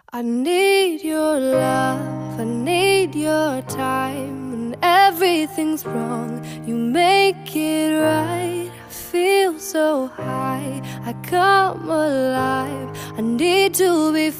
I need your love, I need your time. When everything's wrong, you make it right. I feel so high, I come alive. I need to be